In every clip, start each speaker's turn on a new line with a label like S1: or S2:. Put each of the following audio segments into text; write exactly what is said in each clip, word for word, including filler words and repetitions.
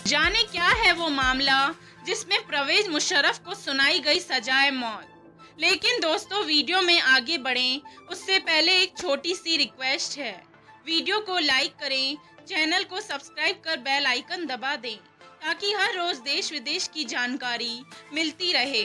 S1: जाने क्या है वो मामला जिसमें परवेज मुशर्रफ को सुनाई गई सजाए मौत। लेकिन दोस्तों, वीडियो में आगे बढ़ें उससे पहले एक छोटी सी रिक्वेस्ट है। वीडियो को लाइक करें, चैनल को सब्सक्राइब कर बेल आइकन दबा दें ताकि हर रोज देश विदेश की जानकारी मिलती रहे।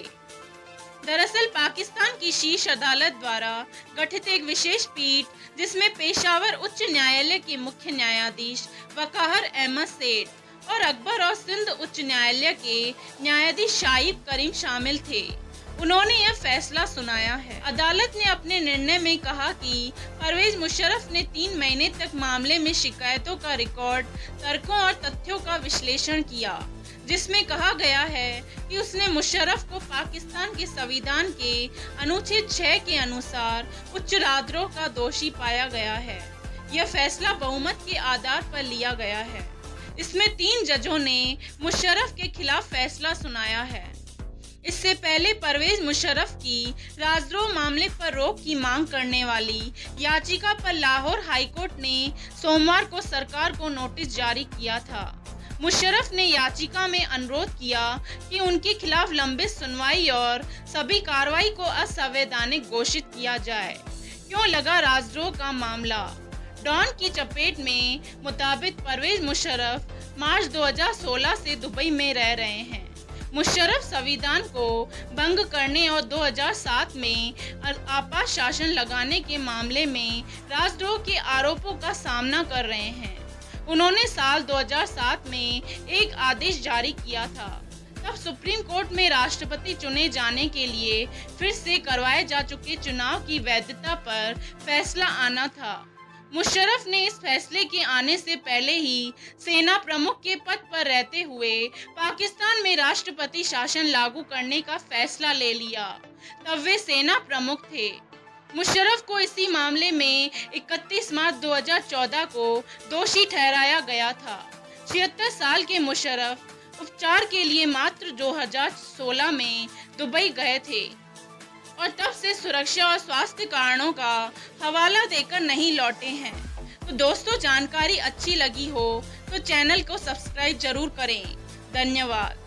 S1: दरअसल पाकिस्तान की शीर्ष अदालत द्वारा गठित एक विशेष पीठ जिसमें पेशावर उच्च न्यायालय के मुख्य न्यायाधीश वकाहर अहमद सेठ और अकबर और सिंध उच्च न्यायालय के न्यायाधीश शाइब करीम शामिल थे, उन्होंने यह फैसला सुनाया है। अदालत ने अपने निर्णय में कहा कि परवेज मुशर्रफ ने तीन महीने तक मामले में शिकायतों का रिकॉर्ड, तर्कों और तथ्यों का विश्लेषण किया, जिसमें कहा गया है कि उसने मुशर्रफ को पाकिस्तान के संविधान के अनुच्छेद छह के अनुसार उच्च राजद्रोह का दोषी पाया गया है। यह फैसला बहुमत के आधार पर लिया गया है। इसमें तीन जजों ने मुशर्रफ के खिलाफ फैसला सुनाया है। इससे पहले परवेज मुशर्रफ की राजद्रोह मामले पर रोक की मांग करने वाली याचिका पर लाहौर हाईकोर्ट ने सोमवार को सरकार को नोटिस जारी किया था। मुशर्रफ ने याचिका में अनुरोध किया कि उनके खिलाफ लंबित सुनवाई और सभी कार्रवाई को असंवैधानिक घोषित किया जाए। क्यों लगा राजद्रोह का मामला? डॉन की चपेट में मुताबिक परवेज मुशर्रफ मार्च दो हज़ार सोलह से दुबई में रह रहे हैं। मुशर्रफ संविधान को भंग करने और दो हज़ार सात में आपात शासन लगाने के मामले में राजद्रोह के आरोपों का सामना कर रहे हैं। उन्होंने साल दो हज़ार सात में एक आदेश जारी किया था। तब सुप्रीम कोर्ट में राष्ट्रपति चुने जाने के लिए फिर से करवाए जा चुके चुनाव की वैधता पर फैसला आना था। मुशर्रफ ने इस फैसले के आने से पहले ही सेना प्रमुख के पद पर रहते हुए पाकिस्तान में राष्ट्रपति शासन लागू करने का फैसला ले लिया। तब वे सेना प्रमुख थे। मुशर्रफ को इसी मामले में इकतीस मार्च दो हज़ार चौदह को दोषी ठहराया गया था। छिहत्तर साल के मुशर्रफ उपचार के लिए मात्र दो हज़ार सोलह में दुबई गए थे और तब से सुरक्षा और स्वास्थ्य कारणों का हवाला देकर नहीं लौटे हैं। तो दोस्तों, जानकारी अच्छी लगी हो तो चैनल को सब्सक्राइब जरूर करें। धन्यवाद।